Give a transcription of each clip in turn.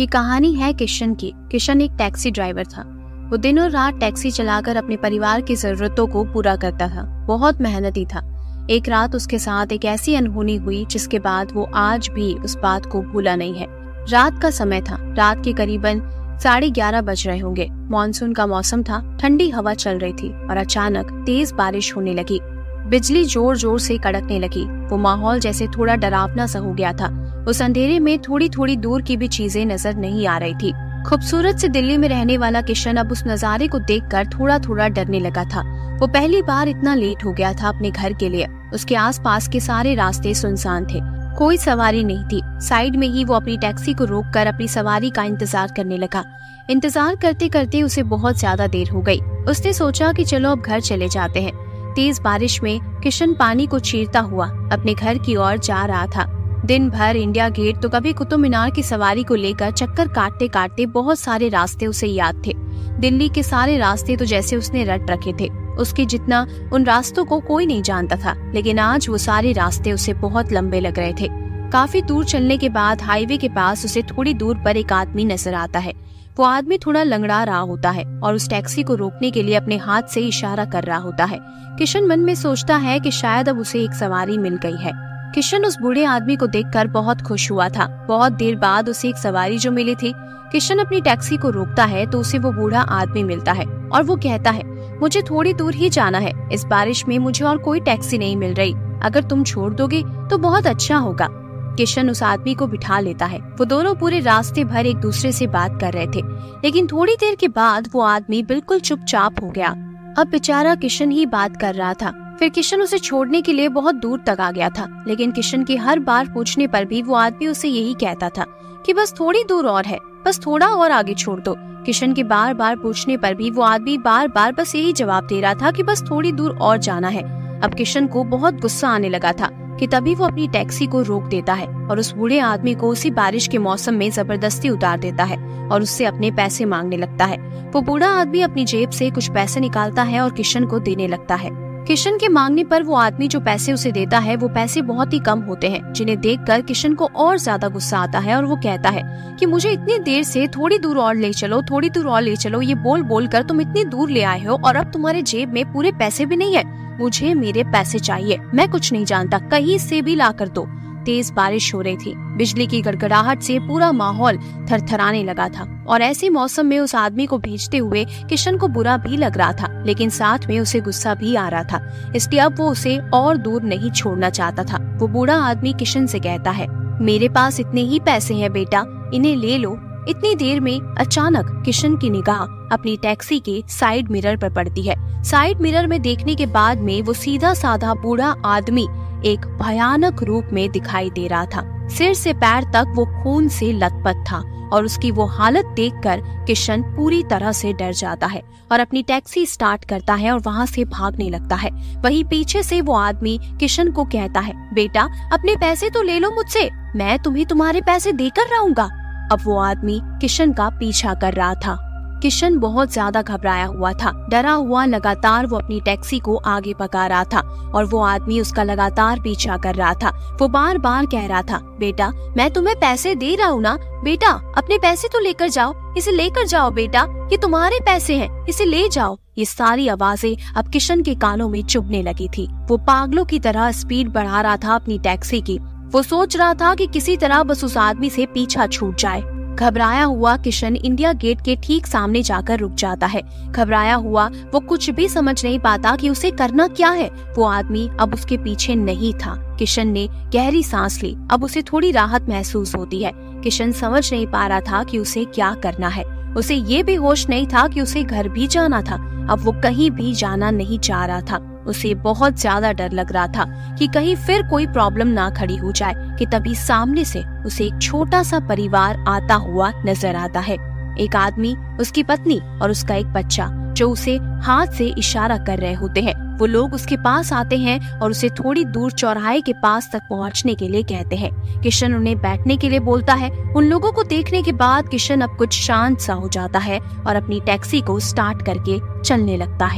ये कहानी है किशन की। किशन एक टैक्सी ड्राइवर था। वो दिन और रात टैक्सी चलाकर अपने परिवार की जरूरतों को पूरा करता था। बहुत मेहनती था। एक रात उसके साथ एक ऐसी अनहोनी हुई जिसके बाद वो आज भी उस बात को भूला नहीं है। रात का समय था। रात के करीबन 11:30 बज रहे होंगे। मानसून का मौसम था। ठंडी हवा चल रही थी और अचानक तेज बारिश होने लगी। बिजली जोर जोर से कड़कने लगी। वो माहौल जैसे थोड़ा डरावना सा हो गया था। उस अंधेरे में थोड़ी थोड़ी दूर की भी चीजें नजर नहीं आ रही थी। खूबसूरत से दिल्ली में रहने वाला किशन अब उस नजारे को देखकर थोड़ा थोड़ा डरने लगा था। वो पहली बार इतना लेट हो गया था अपने घर के लिए। उसके आसपास के सारे रास्ते सुनसान थे। कोई सवारी नहीं थी। साइड में ही वो अपनी टैक्सी को रोककर अपनी सवारी का इंतजार करने लगा। इंतजार करते करते उसे बहुत ज्यादा देर हो गई। उसने सोचा कि चलो अब घर चले जाते हैं। तेज बारिश में किशन पानी को चीरता हुआ अपने घर की ओर जा रहा था। दिन भर इंडिया गेट तो कभी कुतुब मीनार की सवारी को लेकर चक्कर काटते काटते बहुत सारे रास्ते उसे याद थे। दिल्ली के सारे रास्ते तो जैसे उसने रट रखे थे। उसके जितना उन रास्तों को कोई नहीं जानता था, लेकिन आज वो सारे रास्ते उसे बहुत लंबे लग रहे थे। काफी दूर चलने के बाद हाईवे के पास उसे थोड़ी दूर पर एक आदमी नजर आता है। वो आदमी थोड़ा लंगड़ा रहा होता है और उस टैक्सी को रोकने के लिए अपने हाथ से इशारा कर रहा होता है। किशन मन में सोचता है कि शायद अब उसे एक सवारी मिल गई है। किशन उस बूढ़े आदमी को देखकर बहुत खुश हुआ था। बहुत देर बाद उसे एक सवारी जो मिली थी। किशन अपनी टैक्सी को रोकता है तो उसे वो बूढ़ा आदमी मिलता है और वो कहता है, मुझे थोड़ी दूर ही जाना है। इस बारिश में मुझे और कोई टैक्सी नहीं मिल रही। अगर तुम छोड़ दोगे तो बहुत अच्छा होगा। किशन उस आदमी को बिठा लेता है। वो दोनों पूरे रास्ते भर एक दूसरे से बात कर रहे थे, लेकिन थोड़ी देर के बाद वो आदमी बिल्कुल चुपचाप हो गया। अब बेचारा किशन ही बात कर रहा था। फिर किशन उसे छोड़ने के लिए बहुत दूर तक आ गया था, लेकिन किशन के हर बार पूछने पर भी वो आदमी उसे यही कहता था कि बस थोड़ी दूर और है, बस थोड़ा और आगे छोड़ दो। किशन के बार बार पूछने पर भी वो आदमी बार बार बस यही जवाब दे रहा था कि बस थोड़ी दूर और जाना है। अब किशन को बहुत गुस्सा आने लगा था कि तभी वो अपनी टैक्सी को रोक देता है और उस बूढ़े आदमी को उसी बारिश के मौसम में जबरदस्ती उतार देता है और उससे अपने पैसे मांगने लगता है। वो बूढ़ा आदमी अपनी जेब से कुछ पैसे निकालता है और किशन को देने लगता है। किशन के मांगने पर वो आदमी जो पैसे उसे देता है वो पैसे बहुत ही कम होते हैं, जिन्हें देखकर किशन को और ज्यादा गुस्सा आता है और वो कहता है कि मुझे इतनी देर से थोड़ी दूर और ले चलो, थोड़ी दूर और ले चलो, ये बोल बोल कर तुम इतनी दूर ले आए हो और अब तुम्हारे जेब में पूरे पैसे भी नहीं है। मुझे मेरे पैसे चाहिए। मैं कुछ नहीं जानता, कहीं से भी ला कर दो। तेज बारिश हो रही थी। बिजली की गड़गड़ाहट से पूरा माहौल थरथराने लगा था और ऐसे मौसम में उस आदमी को भेजते हुए किशन को बुरा भी लग रहा था, लेकिन साथ में उसे गुस्सा भी आ रहा था। इसलिए अब वो उसे और दूर नहीं छोड़ना चाहता था। वो बूढ़ा आदमी किशन से कहता है, मेरे पास इतने ही पैसे हैं बेटा, इन्हें ले लो। इतनी देर में अचानक किशन की निगाह अपनी टैक्सी के साइड मिरर पर पड़ती है। साइड मिरर में देखने के बाद में वो सीधा साधा बूढ़ा आदमी एक भयानक रूप में दिखाई दे रहा था। सिर से पैर तक वो खून से लथपथ था और उसकी वो हालत देखकर किशन पूरी तरह से डर जाता है और अपनी टैक्सी स्टार्ट करता है और वहाँ से भागने लगता है। वहीं पीछे से वो आदमी किशन को कहता है, बेटा अपने पैसे तो ले लो मुझसे, मैं तुम्हें तुम्हारे पैसे देकर रहूंगा। अब वो आदमी किशन का पीछा कर रहा था। किशन बहुत ज्यादा घबराया हुआ था। डरा हुआ लगातार वो अपनी टैक्सी को आगे भगा रहा था और वो आदमी उसका लगातार पीछा कर रहा था। वो बार बार कह रहा था, बेटा मैं तुम्हें पैसे दे रहा हूँ ना, बेटा अपने पैसे तो लेकर जाओ, इसे लेकर जाओ बेटा, ये तुम्हारे पैसे हैं, इसे ले जाओ। ये सारी आवाजें अब किशन के कानों में चुभने लगी थी। वो पागलों की तरह स्पीड बढ़ा रहा था अपनी टैक्सी की। वो सोच रहा था कि किसी तरह बस उस आदमी से पीछा छूट जाए। घबराया हुआ किशन इंडिया गेट के ठीक सामने जाकर रुक जाता है। घबराया हुआ वो कुछ भी समझ नहीं पाता कि उसे करना क्या है। वो आदमी अब उसके पीछे नहीं था। किशन ने गहरी सांस ली। अब उसे थोड़ी राहत महसूस होती है। किशन समझ नहीं पा रहा था कि उसे क्या करना है। उसे ये भी होश नहीं था कि उसे घर भी जाना था। अब वो कहीं भी जाना नहीं चाह रहा था। उसे बहुत ज्यादा डर लग रहा था कि कहीं फिर कोई प्रॉब्लम ना खड़ी हो जाए कि तभी सामने से उसे एक छोटा सा परिवार आता हुआ नजर आता है। एक आदमी, उसकी पत्नी और उसका एक बच्चा जो उसे हाथ से इशारा कर रहे होते हैं। वो लोग उसके पास आते हैं और उसे थोड़ी दूर चौराहे के पास तक पहुंचने के लिए कहते हैं। किशन उन्हें बैठने के लिए बोलता है। उन लोगों को देखने के बाद किशन अब कुछ शांत सा हो जाता है और अपनी टैक्सी को स्टार्ट करके चलने लगता है।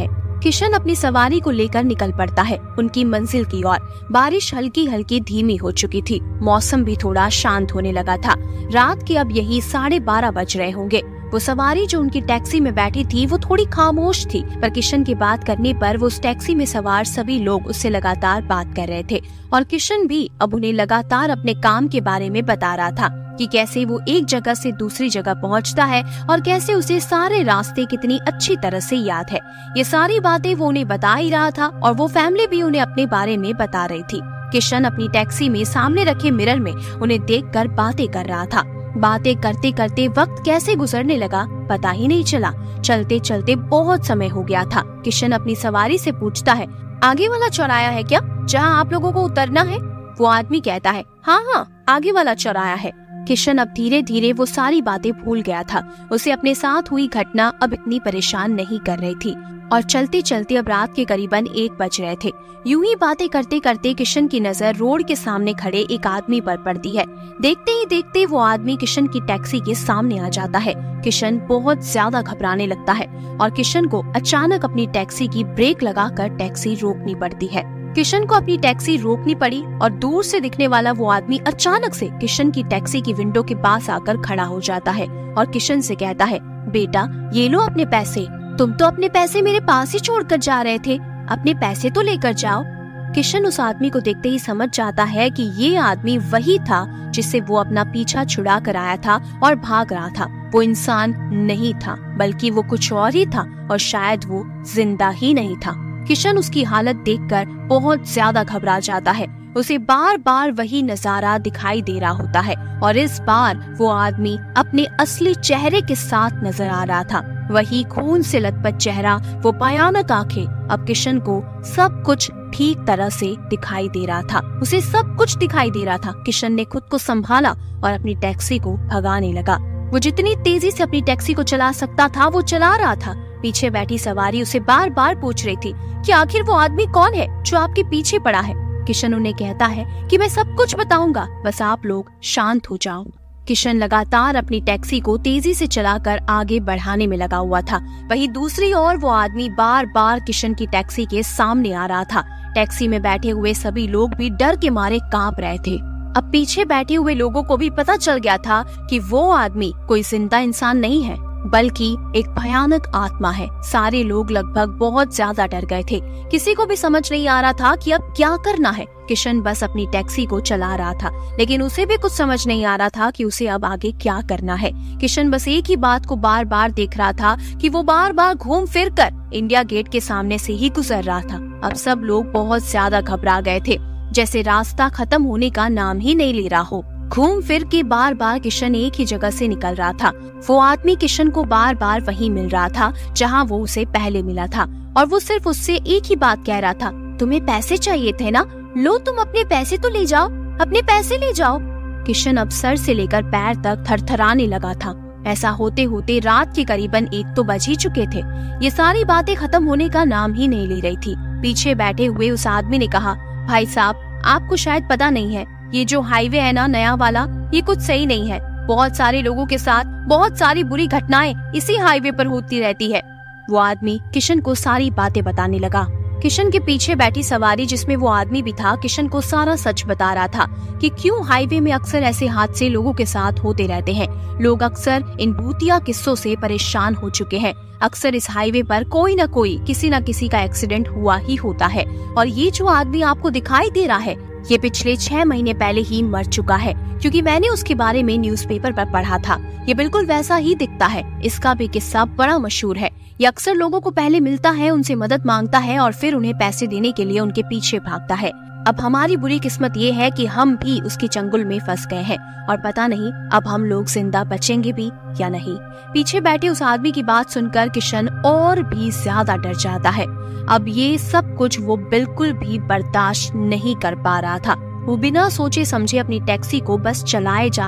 किशन अपनी सवारी को लेकर निकल पड़ता है उनकी मंजिल की ओर। बारिश हल्की हल्की धीमी हो चुकी थी, मौसम भी थोड़ा शांत होने लगा था। रात के अब यही 12:30 बज रहे होंगे। वो सवारी जो उनकी टैक्सी में बैठी थी वो थोड़ी खामोश थी, पर किशन की बात करने पर वो उस टैक्सी में सवार सभी लोग उससे लगातार बात कर रहे थे और किशन भी अब उन्हें लगातार अपने काम के बारे में बता रहा था कि कैसे वो एक जगह से दूसरी जगह पहुंचता है और कैसे उसे सारे रास्ते कितनी अच्छी तरह से याद है। ये सारी बातें वो उन्हें बता ही रहा था और वो फैमिली भी उन्हें अपने बारे में बता रही थी। किशन अपनी टैक्सी में सामने रखे मिरर में उन्हें देखकर बातें कर रहा था। बातें करते करते वक्त कैसे गुजरने लगा पता ही नहीं चला। चलते चलते बहुत समय हो गया था। किशन अपनी सवारी से पूछता है, आगे वाला चौराहा है क्या जहाँ आप लोगों को उतरना है? वो आदमी कहता है, हाँ, आगे वाला चौराहा है। किशन अब धीरे धीरे वो सारी बातें भूल गया था। उसे अपने साथ हुई घटना अब इतनी परेशान नहीं कर रही थी और चलते चलते अब रात के करीबन 1 बज रहे थे। यूं ही बातें करते करते किशन की नजर रोड के सामने खड़े एक आदमी पर पड़ती है। देखते ही देखते वो आदमी किशन की टैक्सी के सामने आ जाता है। किशन बहुत ज्यादा घबराने लगता है और किशन को अचानक अपनी टैक्सी की ब्रेक लगाकर टैक्सी रोकनी पड़ती है। किशन को अपनी टैक्सी रोकनी पड़ी और दूर से दिखने वाला वो आदमी अचानक से किशन की टैक्सी की विंडो के पास आकर खड़ा हो जाता है और किशन से कहता है, बेटा ये लो अपने पैसे। तुम तो अपने पैसे मेरे पास ही छोड़कर जा रहे थे, अपने पैसे तो लेकर जाओ। किशन उस आदमी को देखते ही समझ जाता है कि ये आदमी वही था जिससे वो अपना पीछा छुड़ा कर आया था और भाग रहा था। वो इंसान नहीं था बल्कि वो कुछ और ही था और शायद वो जिंदा ही नहीं था। किशन उसकी हालत देखकर बहुत ज्यादा घबरा जाता है। उसे बार बार वही नजारा दिखाई दे रहा होता है और इस बार वो आदमी अपने असली चेहरे के साथ नजर आ रहा था। वही खून से लथपथ चेहरा, वो भयानक आंखें। अब किशन को सब कुछ ठीक तरह से दिखाई दे रहा था। उसे सब कुछ दिखाई दे रहा था। किशन ने खुद को संभाला और अपनी टैक्सी को भगाने लगा। वो जितनी तेजी से अपनी टैक्सी को चला सकता था वो चला रहा था। पीछे बैठी सवारी उसे बार बार पूछ रही थी कि आखिर वो आदमी कौन है जो आपके पीछे पड़ा है। किशन उन्हें कहता है कि मैं सब कुछ बताऊंगा, बस आप लोग शांत हो जाओ। किशन लगातार अपनी टैक्सी को तेजी से चलाकर आगे बढ़ाने में लगा हुआ था। वहीं दूसरी ओर वो आदमी बार बार किशन की टैक्सी के सामने आ रहा था। टैक्सी में बैठे हुए सभी लोग भी डर के मारे कांप रहे थे। अब पीछे बैठे हुए लोगों को भी पता चल गया था कि वो आदमी कोई जिंदा इंसान नहीं है बल्कि एक भयानक आत्मा है। सारे लोग लगभग बहुत ज्यादा डर गए थे। किसी को भी समझ नहीं आ रहा था कि अब क्या करना है। किशन बस अपनी टैक्सी को चला रहा था लेकिन उसे भी कुछ समझ नहीं आ रहा था कि उसे अब आगे क्या करना है। किशन बस एक ही बात को बार बार देख रहा था कि वो बार बार घूम फिर कर इंडिया गेट के सामने से ही गुजर रहा था। अब सब लोग बहुत ज्यादा घबरा गए थे, जैसे रास्ता खत्म होने का नाम ही नहीं ले रहा हो। घूम फिर के बार बार किशन एक ही जगह से निकल रहा था। वो आदमी किशन को बार बार वहीं मिल रहा था जहां वो उसे पहले मिला था और वो सिर्फ उससे एक ही बात कह रहा था, तुम्हें पैसे चाहिए थे ना, लो तुम अपने पैसे तो ले जाओ, अपने पैसे ले जाओ। किशन अब सर से लेकर पैर तक थरथराने लगा था। ऐसा होते होते रात के करीबन 1 तो बज ही चुके थे। ये सारी बातें खत्म होने का नाम ही नहीं ले रही थी। पीछे बैठे हुए उस आदमी ने कहा, भाई साहब आपको शायद पता नहीं है, ये जो हाईवे है ना नया वाला, ये कुछ सही नहीं है। बहुत सारे लोगों के साथ बहुत सारी बुरी घटनाएं इसी हाईवे पर होती रहती है। वो आदमी किशन को सारी बातें बताने लगा। किशन के पीछे बैठी सवारी जिसमें वो आदमी भी था किशन को सारा सच बता रहा था कि क्यों हाईवे में अक्सर ऐसे हादसे लोगों के साथ होते रहते हैं। लोग अक्सर इन भूतिया किस्सों से परेशान हो चुके हैं। अक्सर इस हाईवे पर कोई न कोई किसी न किसी का एक्सीडेंट हुआ ही होता है और ये जो आदमी आपको दिखाई दे रहा है ये पिछले 6 महीने पहले ही मर चुका है, क्योंकि मैंने उसके बारे में न्यूज़पेपर पर पढ़ा था। ये बिल्कुल वैसा ही दिखता है। इसका भी किस्सा बड़ा मशहूर है। ये अक्सर लोगों को पहले मिलता है, उनसे मदद मांगता है और फिर उन्हें पैसे देने के लिए उनके पीछे भागता है। अब हमारी बुरी किस्मत ये है कि हम भी उसके चंगुल में फंस गए हैं और पता नहीं अब हम लोग जिंदा बचेंगे भी या नहीं। पीछे बैठे उस आदमी की बात सुनकर किशन और भी ज्यादा डर जाता है। अब ये सब कुछ वो बिल्कुल भी बर्दाश्त नहीं कर पा रहा था। वो बिना सोचे समझे अपनी टैक्सी को बस चलाए जा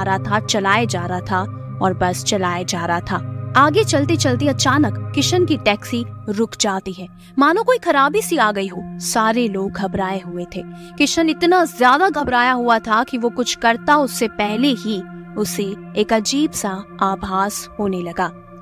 रहा था और बस चलाए जा रहा था। आगे चलते चलते अचानक किशन की टैक्सी रुक जाती है, मानो कोई खराबी सी आ गई हो। सारे लोग घबराए हुए थे। किशन इतना ज्यादा घबराया हुआ था कि वो कुछ करता उससे पहले ही उसे एक अजीब सा आभास होने लगा।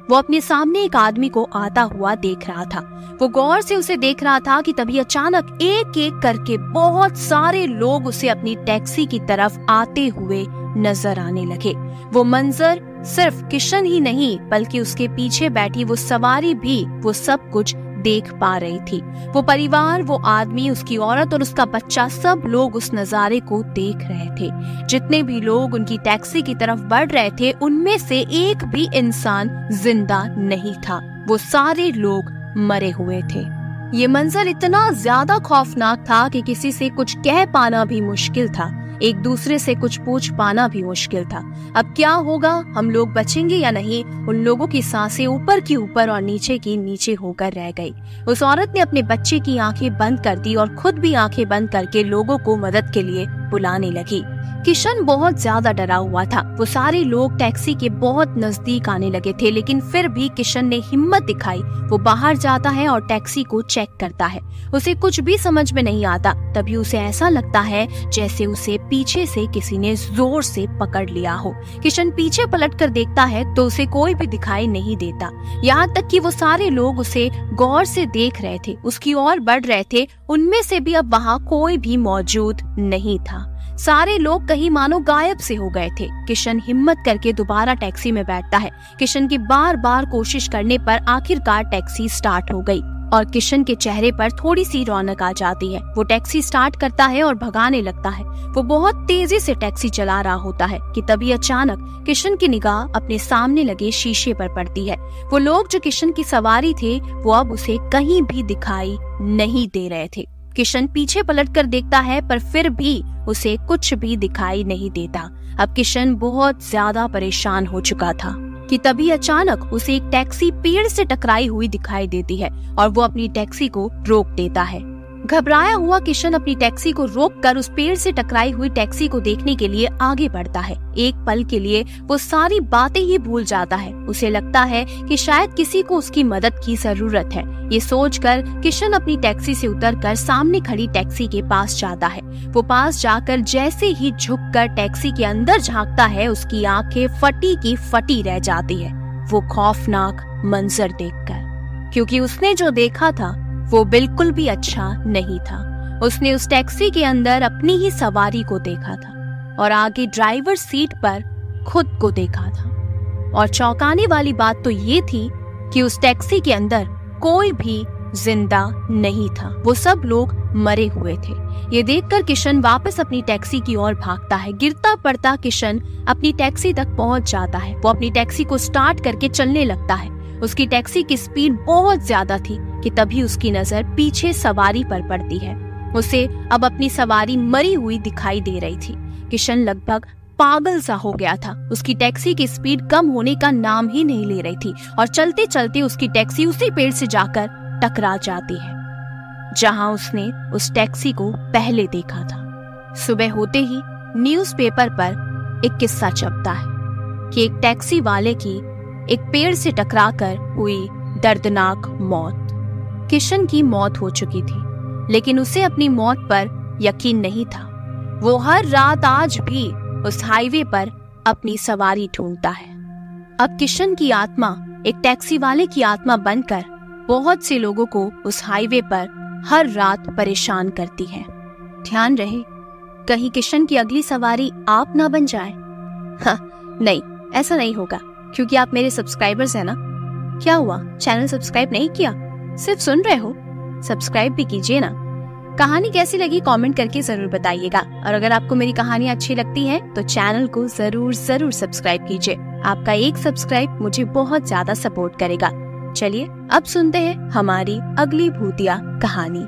वो अपने सामने एक आदमी को आता हुआ देख रहा था। वो गौर से उसे देख रहा था कि तभी अचानक एक एक करके बहुत सारे लोग उसे अपनी टैक्सी की तरफ आते हुए नजर आने लगे। वो मंजर सिर्फ किशन ही नहीं बल्कि उसके पीछे बैठी वो सवारी भी वो सब कुछ देख पा रही थी। वो परिवार, वो आदमी, उसकी औरत और उसका बच्चा, सब लोग उस नजारे को देख रहे थे। जितने भी लोग उनकी टैक्सी की तरफ बढ़ रहे थे उनमें से एक भी इंसान जिंदा नहीं था। वो सारे लोग मरे हुए थे। ये मंजर इतना ज्यादा खौफनाक था कि किसी से कुछ कह पाना भी मुश्किल था, एक दूसरे से कुछ पूछ पाना भी मुश्किल था। अब क्या होगा, हम लोग बचेंगे या नहीं? उन लोगों की सांसें ऊपर की ऊपर और नीचे की नीचे होकर रह गई। उस औरत ने अपने बच्चे की आंखें बंद कर दी और खुद भी आंखें बंद करके लोगों को मदद के लिए बुलाने लगी। किशन बहुत ज्यादा डरा हुआ था। वो सारे लोग टैक्सी के बहुत नजदीक आने लगे थे, लेकिन फिर भी किशन ने हिम्मत दिखाई। वो बाहर जाता है और टैक्सी को चेक करता है। उसे कुछ भी समझ में नहीं आता। तभी उसे ऐसा लगता है जैसे उसे पीछे से किसी ने जोर से पकड़ लिया हो। किशन पीछे पलट कर देखता है तो उसे कोई भी दिखाई नहीं देता। यहाँ तक कि वो सारे लोग उसे गौर से देख रहे थे, उसकी ओर बढ़ रहे थे। उनमें से भी अब वहाँ कोई भी मौजूद नहीं था। सारे लोग कहीं मानो गायब से हो गए थे। किशन हिम्मत करके दोबारा टैक्सी में बैठता है। किशन की बार बार कोशिश करने पर आखिरकार टैक्सी स्टार्ट हो गई और किशन के चेहरे पर थोड़ी सी रौनक आ जाती है। वो टैक्सी स्टार्ट करता है और भगाने लगता है। वो बहुत तेजी से टैक्सी चला रहा होता है कि तभी अचानक किशन की निगाह अपने सामने लगे शीशे पर पड़ती है। वो लोग जो किशन की सवारी थे वो अब उसे कहीं भी दिखाई नहीं दे रहे थे। किशन पीछे पलटकर देखता है पर फिर भी उसे कुछ भी दिखाई नहीं देता। अब किशन बहुत ज्यादा परेशान हो चुका था कि तभी अचानक उसे एक टैक्सी पेड़ से टकराई हुई दिखाई देती है और वो अपनी टैक्सी को रोक देता है। घबराया हुआ किशन अपनी टैक्सी को रोककर उस पेड़ से टकराई हुई टैक्सी को देखने के लिए आगे बढ़ता है। एक पल के लिए वो सारी बातें ही भूल जाता है। उसे लगता है कि शायद किसी को उसकी मदद की जरूरत है। ये सोचकर किशन अपनी टैक्सी से उतरकर सामने खड़ी टैक्सी के पास जाता है। वो पास जाकर जैसे ही झुककर टैक्सी के अंदर झांकता है उसकी आंखें फटी की फटी रह जाती है वो खौफनाक मंजर देखकर, क्योंकि उसने जो देखा था वो बिल्कुल भी अच्छा नहीं था। उसने उस टैक्सी के अंदर अपनी ही सवारी को देखा था और आगे ड्राइवर सीट पर खुद को देखा था। और चौंकाने वाली बात तो ये थी कि उस टैक्सी के अंदर कोई भी जिंदा नहीं था। वो सब लोग मरे हुए थे। ये देखकर किशन वापस अपनी टैक्सी की ओर भागता है। गिरता पड़ता किशन अपनी टैक्सी तक पहुंच जाता है। वो अपनी टैक्सी को स्टार्ट करके चलने लगता है। उसकी टैक्सी की स्पीड बहुत ज्यादा थी कि तभी उसकी नजर पीछे सवारी पर पड़ती है। उसे अब अपनी सवारी मरी हुई दिखाई दे रही थी। किशन लगभग पागल सा हो गया था। उसकी टैक्सी की स्पीड कम होने का नाम ही नहीं ले रही थी और चलते चलते उसकी टैक्सी उसी पेड़ से जाकर टकरा जाती है जहां उसने उस टैक्सी को पहले देखा था। सुबह होते ही न्यूज़पेपर पर एक किस्सा छपता है कि एक टैक्सी वाले की एक पेड़ से टकराकर हुई दर्दनाक मौत। किशन की मौत हो चुकी थी, लेकिन उसे अपनी मौत पर यकीन नहीं था। वो हर रात आज भी उस हाईवे पर अपनी सवारी ढूंढता है। अब किशन की आत्मा एक टैक्सी वाले की आत्मा बनकर बहुत से लोगों को उस हाईवे पर हर रात परेशान करती है। ध्यान रहे, कहीं किशन की अगली सवारी आप ना बन जाए। हाँ, नहीं, ऐसा नहीं होगा क्योंकि आप मेरे सब्सक्राइबर्स हैं ना। क्या हुआ, चैनल सब्सक्राइब नहीं किया? सिर्फ सुन रहे हो? सब्सक्राइब भी कीजिए ना। कहानी कैसी लगी कमेंट करके जरूर बताइएगा और अगर आपको मेरी कहानी अच्छी लगती है तो चैनल को जरूर सब्सक्राइब कीजिए। आपका एक सब्सक्राइब मुझे बहुत ज्यादा सपोर्ट करेगा। चलिए अब सुनते हैं हमारी अगली भूतिया कहानी।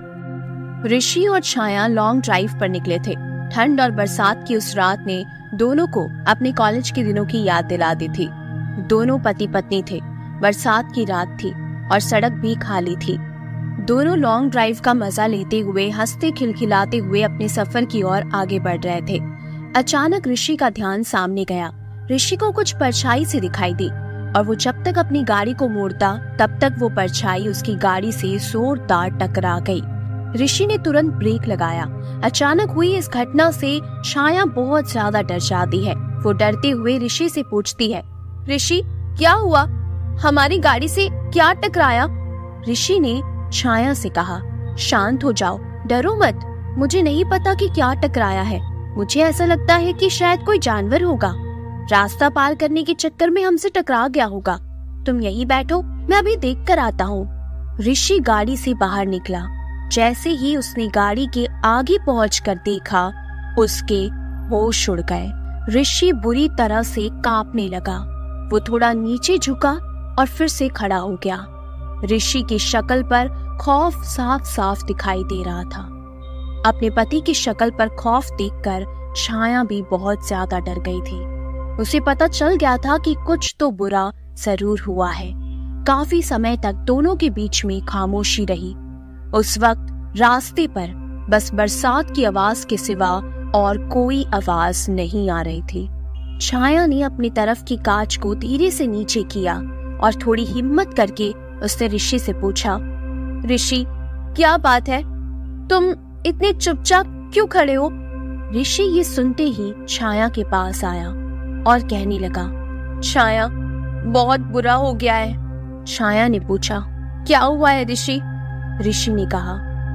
ऋषि और छाया लॉन्ग ड्राइव पर निकले थे। ठंड और बरसात की उस रात ने दोनों को अपने कॉलेज के दिनों की याद दिला दी थी। दोनों पति पत्नी थे। बरसात की रात थी और सड़क भी खाली थी। दोनों लॉन्ग ड्राइव का मजा लेते हुए हंसते खिलखिलाते हुए अपने सफर की ओर आगे बढ़ रहे थे। अचानक ऋषि का ध्यान सामने गया। ऋषि को कुछ परछाई से दिखाई दी और वो जब तक अपनी गाड़ी को मोड़ता तब तक वो परछाई उसकी गाड़ी से जोरदार टकरा गई। ऋषि ने तुरंत ब्रेक लगाया। अचानक हुई इस घटना से छाया बहुत ज्यादा डर जाती है। वो डरते हुए ऋषि से पूछती है, ऋषि क्या हुआ? हमारी गाड़ी से क्या टकराया? ऋषि ने छाया से कहा। शांत हो जाओ, डरो मत। मुझे नहीं पता कि क्या टकराया है। मुझे ऐसा लगता है कि शायद कोई जानवर होगा, रास्ता पार करने के चक्कर में हमसे टकरा गया होगा। तुम यहीं बैठो, मैं अभी देख कर आता हूँ। ऋषि गाड़ी से बाहर निकला। जैसे ही उसने गाड़ी के आगे पहुंचकर देखा, उसके होश उड़ गए। ऋषि बुरी तरह से कांपने लगा। वो थोड़ा नीचे झुका और फिर से खड़ा हो गया। ऋषि की शक्ल पर खौफ साफ साफ दिखाई दे रहा था। अपने पति की शक्ल पर खौफ देखकर छाया भी बहुत ज्यादा डर गई थी। उसे पता चल गया था कि कुछ तो बुरा जरूर हुआ है। काफी समय तक दोनों के बीच में खामोशी रही। उस वक्त रास्ते पर बस बरसात की आवाज के सिवा और कोई आवाज नहीं आ रही थी। छाया ने अपनी तरफ की कांच को धीरे से नीचे किया और थोड़ी हिम्मत करके उसने ऋषि से पूछा, ऋषि क्या बात है? तुम इतने चुपचाप क्यों खड़े हो? ऋषि ये सुनते ही छाया के पास आया और कहने लगा, छाया बहुत बुरा हो गया है। छाया ने पूछा, क्या हुआ है ऋषि? ऋषि ने कहा,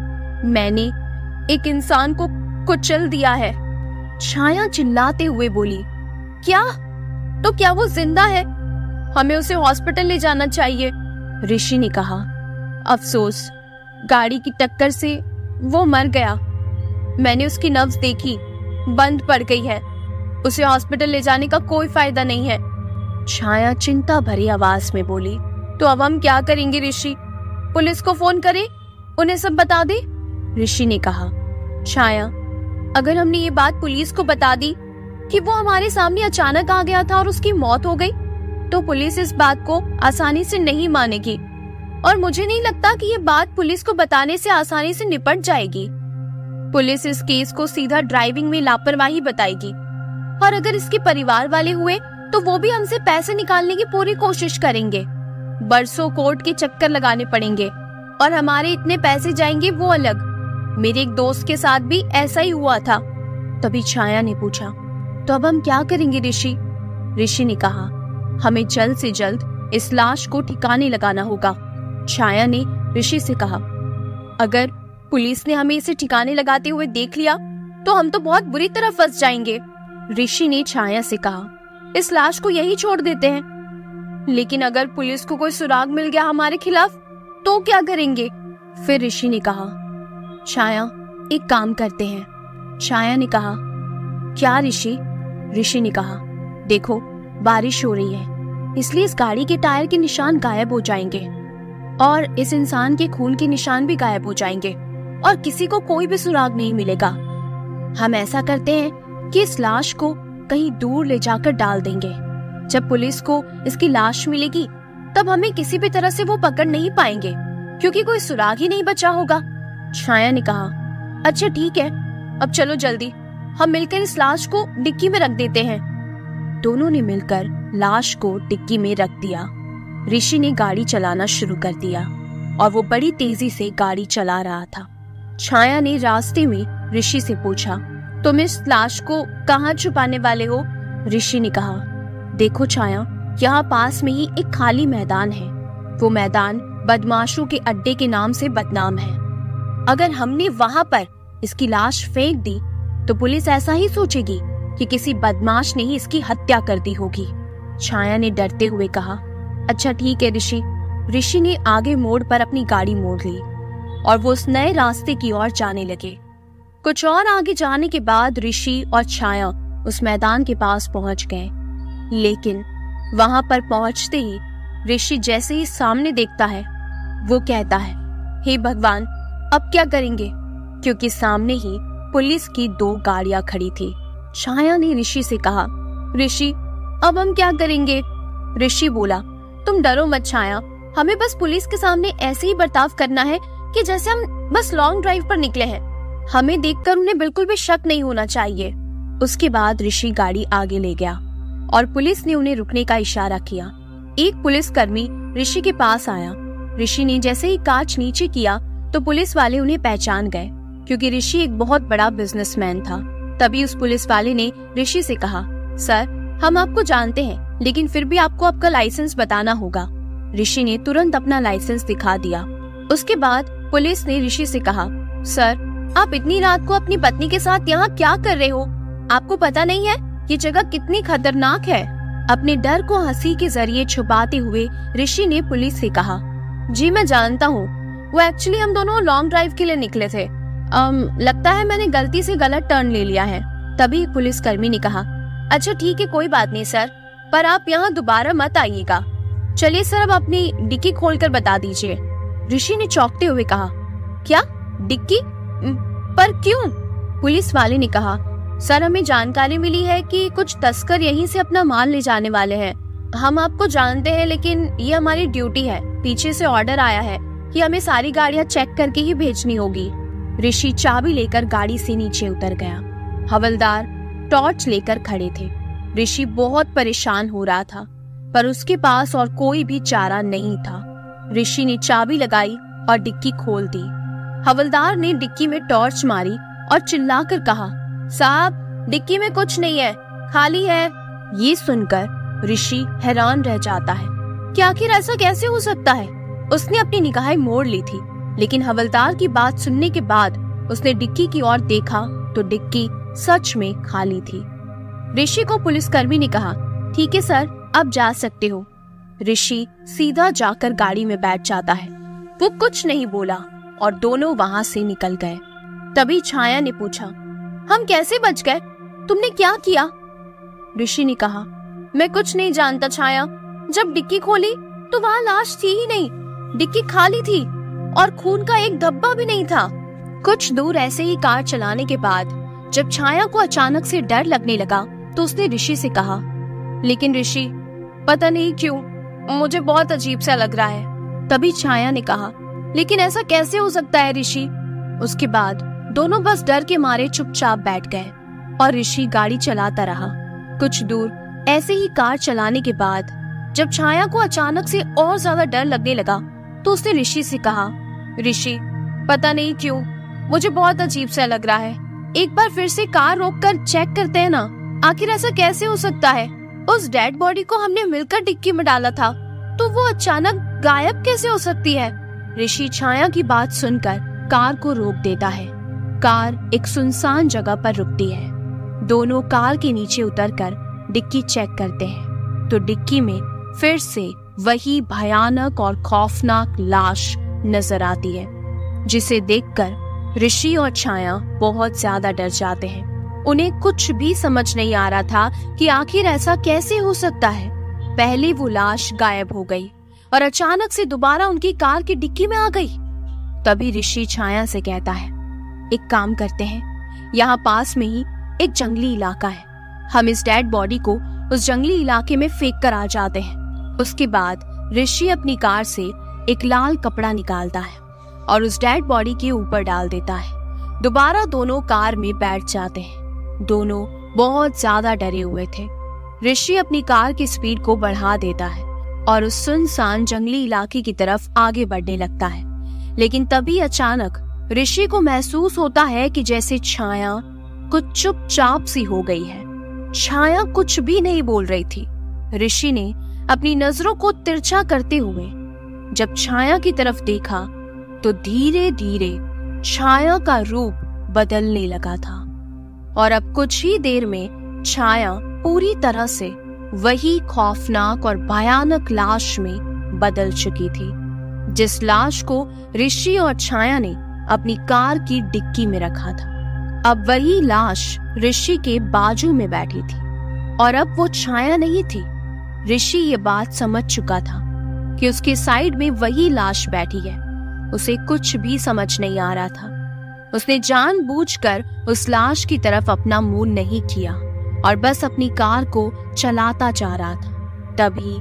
मैंने एक इंसान को कुचल दिया है। छाया चिल्लाते हुए बोली, क्या? तो क्या वो जिंदा है? हमें उसे हॉस्पिटल ले जाना चाहिए। ऋषि ने कहा, अफसोस, गाड़ी की टक्कर से वो मर गया। मैंने उसकी नब्ज देखी, बंद पड़ गई है। उसे हॉस्पिटल ले जाने का कोई फायदा नहीं है। छाया चिंता भरी आवाज में बोली, तो अब हम क्या करेंगे ऋषि? पुलिस को फोन करें, उन्हें सब बता दे? ऋषि ने कहा, छाया, अगर हमने ये बात पुलिस को बता दी कि वो हमारे सामने अचानक आ गया था और उसकी मौत हो गई, तो पुलिस इस बात को आसानी से नहीं मानेगी। और मुझे नहीं लगता कि ये बात पुलिस को बताने से आसानी से निपट जाएगी। पुलिस इस केस को सीधा ड्राइविंग में लापरवाही बताएगी। और अगर इसके परिवार वाले हुए तो वो भी हमसे पैसे निकालने की पूरी कोशिश करेंगे। बरसों कोर्ट के चक्कर लगाने पड़ेंगे और हमारे इतने पैसे जाएंगे वो अलग। मेरे एक दोस्त के साथ भी ऐसा ही हुआ था। तभी छाया ने पूछा, तो अब हम क्या करेंगे ऋषि? ऋषि ने कहा, हमें जल्द से जल्द इस लाश को ठिकाने लगाना होगा। छाया ने ऋषि से कहा, अगर पुलिस ने हमें इसे ठिकाने लगाते हुए देख लिया तो हम तो बहुत बुरी तरह फंस जाएंगे। ऋषि ने छाया से कहा, इस लाश को यही छोड़ देते हैं। लेकिन अगर पुलिस को कोई सुराग मिल गया हमारे खिलाफ तो क्या करेंगे? फिर ऋषि ने कहा, छाया, एक काम करते हैं। छाया ने कहा, क्या ऋषि? ऋषि ने कहा, देखो बारिश हो रही है, इसलिए इस गाड़ी के टायर के निशान गायब हो जाएंगे और इस इंसान के खून के निशान भी गायब हो जाएंगे और किसी को कोई भी सुराग नहीं मिलेगा। हम ऐसा करते हैं कि इस लाश को कहीं दूर ले जाकर डाल देंगे। जब पुलिस को इसकी लाश मिलेगी तब हमें किसी भी तरह से वो पकड़ नहीं पाएंगे क्योंकि कोई सुराग ही नहीं बचा होगा। छाया ने कहा, अच्छा ठीक है, अब चलो जल्दी, हम मिलकर इस लाश को डिक्की में रख देते हैं। दोनों ने मिलकर लाश को डिक्की में रख दिया। ऋषि ने गाड़ी चलाना शुरू कर दिया और वो बड़ी तेजी से गाड़ी चला रहा था। छाया ने रास्ते में ऋषि से पूछा, तुम इस लाश को कहाँ छुपाने वाले हो? ऋषि ने कहा, देखो छाया, यहाँ पास में ही एक खाली मैदान है। वो मैदान बदमाशों के अड्डे के नाम से बदनाम है। अगर हमने वहाँ पर इसकी लाश फेंक दी तो पुलिस ऐसा ही सोचेगी कि किसी बदमाश ने ही इसकी हत्या कर दी होगी। छाया ने डरते हुए कहा, अच्छा ठीक है ऋषि। ऋषि ने आगे मोड़ पर अपनी गाड़ी मोड़ ली और वो उस नए रास्ते की ओर जाने लगे। कुछ और आगे जाने के बाद ऋषि और छाया उस मैदान के पास पहुंच गए। लेकिन वहां पर पहुंचते ही ऋषि जैसे ही सामने देखता है वो कहता है, हे भगवान, अब क्या करेंगे? क्योंकि सामने ही पुलिस की 2 गाड़ियां खड़ी थी। छाया ने ऋषि से कहा, ऋषि अब हम क्या करेंगे? ऋषि बोला, तुम डरो मत छाया, हमें बस पुलिस के सामने ऐसे ही बर्ताव करना है कि जैसे हम बस लॉन्ग ड्राइव पर निकले हैं। हमें देखकर उन्हें बिल्कुल भी शक नहीं होना चाहिए। उसके बाद ऋषि गाड़ी आगे ले गया और पुलिस ने उन्हें रुकने का इशारा किया। एक पुलिसकर्मी ऋषि के पास आया। ऋषि ने जैसे ही कांच नीचे किया तो पुलिस वाले उन्हें पहचान गए क्योंकि ऋषि एक बहुत बड़ा बिजनेसमैन था। तभी उस पुलिस वाले ने ऋषि से कहा, सर, हम आपको जानते हैं लेकिन फिर भी आपको आपका लाइसेंस बताना होगा। ऋषि ने तुरंत अपना लाइसेंस दिखा दिया। उसके बाद पुलिस ने ऋषि से कहा, सर, आप इतनी रात को अपनी पत्नी के साथ यहाँ क्या कर रहे हो? आपको पता नहीं है ये जगह कितनी खतरनाक है? अपने डर को हंसी के जरिए छुपाते हुए ऋषि ने पुलिस से कहा, जी मैं जानता हूँ, वो एक्चुअली हम दोनों लॉन्ग ड्राइव के लिए निकले थे। लगता है मैंने गलती से गलत टर्न ले लिया है। तभी पुलिसकर्मी ने कहा, अच्छा ठीक है, कोई बात नहीं सर, पर आप यहाँ दोबारा मत आइएगा। चलिए सर, अब अपनी डिक्की खोलकर बता दीजिए। ऋषि ने चौंकते हुए कहा, क्या डिक्की? पर क्यों? पुलिस वाले ने कहा, सर हमें जानकारी मिली है कि कुछ तस्कर यहीं से अपना माल ले जाने वाले हैं। हम आपको जानते हैं, लेकिन ये हमारी ड्यूटी है। पीछे से ऑर्डर आया है कि हमें सारी गाड़ियां चेक करके ही भेजनी होगी। ऋषि चाबी लेकर गाड़ी से नीचे उतर गया। हवलदार टॉर्च लेकर खड़े थे। ऋषि बहुत परेशान हो रहा था, पर उसके पास और कोई भी चारा नहीं था। ऋषि ने चाबी लगाई और डिक्की खोल दी। हवलदार ने डिक्की में टॉर्च मारी और चिल्लाकर कहा, साहब डिक्की में कुछ नहीं है, खाली है। ये सुनकर ऋषि हैरान रह जाता है कि आखिर ऐसा कैसे हो सकता है। उसने अपनी निगाहें मोड़ ली थी, लेकिन हवलदार की बात सुनने के बाद उसने डिक्की की ओर देखा तो डिक्की सच में खाली थी। ऋषि को पुलिसकर्मी ने कहा, ठीक है सर, अब जा सकते हो। ऋषि सीधा जाकर गाड़ी में बैठ जाता है। वो कुछ नहीं बोला और दोनों वहां से निकल गए। तभी छाया ने पूछा, हम कैसे बच गए? तुमने क्या किया? ऋषि ने कहा, मैं कुछ नहीं जानता छाया। जब डिक्की खोली तो वहाँ लाश थी ही नहीं, डिक्की खाली थी और खून का एक धब्बा भी नहीं था। कुछ दूर ऐसे ही कार चलाने के बाद जब छाया को अचानक से डर लगने लगा तो उसने ऋषि से कहा, लेकिन ऋषि, पता नहीं क्यों मुझे बहुत अजीब सा लग रहा है। तभी छाया ने कहा, लेकिन ऐसा कैसे हो सकता है ऋषि? उसके बाद दोनों बस डर के मारे चुपचाप बैठ गए और ऋषि गाड़ी चलाता रहा। कुछ दूर ऐसे ही कार चलाने के बाद जब छाया को अचानक से और ज्यादा डर लगने लगा तो उसने ऋषि से कहा, ऋषि, पता नहीं क्यों मुझे बहुत अजीब सा लग रहा है। एक बार फिर से कार रोककर चेक करते हैं ना, आखिर ऐसा कैसे हो सकता है? उस डेड बॉडी को हमने मिलकर डिक्की में डाला था, तो वो अचानक गायब कैसे हो सकती है? ऋषि छाया की बात सुनकर कार को रोक देता है। कार एक सुनसान जगह पर रुकती है। दोनों कार के नीचे उतरकर डिक्की चेक करते हैं तो डिक्की में फिर से वही भयानक और खौफनाक लाश नजर आती है, जिसे देखकर ऋषि और छाया बहुत ज्यादा डर जाते हैं। उन्हें कुछ भी समझ नहीं आ रहा था कि आखिर ऐसा कैसे हो सकता है। पहले वो लाश गायब हो गई और अचानक से दोबारा उनकी कार की डिक्की में आ गई। तभी ऋषि छाया से कहता है, एक काम करते हैं, यहाँ पास में ही एक जंगली इलाका है, हम इस डेड बॉडी को उस जंगली इलाके में फेंक कर आ जाते हैं। उसके बाद ऋषि अपनी कार से एक लाल कपड़ा निकालता है और उस डेड बॉडी के ऊपर डाल देता है। दोबारा दोनों कार में बैठ जाते हैं। दोनों बहुत ज्यादा डरे हुए थे। ऋषि अपनी कार की स्पीड को बढ़ा देता है और उस सुनसान जंगली इलाके की तरफ आगे बढ़ने लगता है। लेकिन तभी अचानक ऋषि को महसूस होता है कि जैसे छाया कुछ चुपचाप सी हो गई है। छाया कुछ भी नहीं बोल रही थी। ऋषि ने अपनी नजरों को तिरछा करते हुए जब छाया की तरफ देखा तो धीरे धीरे छाया का रूप बदलने लगा था और अब कुछ ही देर में छाया पूरी तरह से वही खौफनाक और भयानक लाश में बदल चुकी थी, जिस लाश को ऋषि और छाया ने अपनी कार की डिक्की में रखा था। अब वही लाश ऋषि के बाजू में बैठी थी और अब वो छाया नहीं थी। ऋषि ये बात समझ चुका था कि उसके साइड में वही लाश बैठी है। उसे कुछ भी समझ नहीं आ रहा था। उसने जानबूझकर उस लाश की तरफ अपना मुंह नहीं किया और बस अपनी कार को चलाता जा रहा था। तभी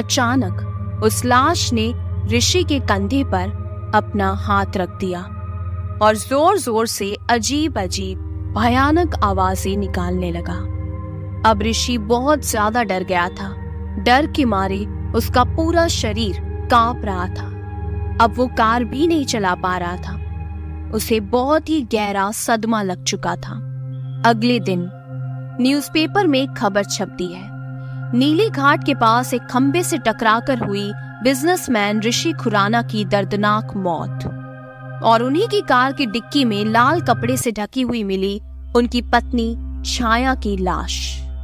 अचानक उस लाश ने ऋषि के कंधे पर अपना हाथ रख दिया और जोर जोर से अजीब अजीब भयानक आवाजें निकालने लगा। अब ऋषि बहुत ज्यादा डर गया था। डर के मारे उसका पूरा शरीर कांप रहा था। अब वो कार भी नहीं चला पा रहा था। उसे बहुत ही गहरा सदमा लग चुका था। अगले दिन न्यूज़पेपर में एक खबर छपती है। नीली घाट के पास एक खंबे से टकराकर हुई बिजनेसमैन ऋषि खुराना की दर्दनाक मौत, और उन्हीं की कार की डिक्की में लाल कपड़े से ढकी हुई मिली उनकी पत्नी छाया की लाश।